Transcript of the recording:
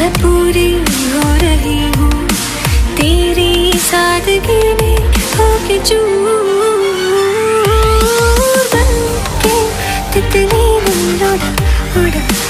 मैं पूरी हो रही हूँ तेरी सादगी में होके चूर बन के तितली बन उड़ा उड़ा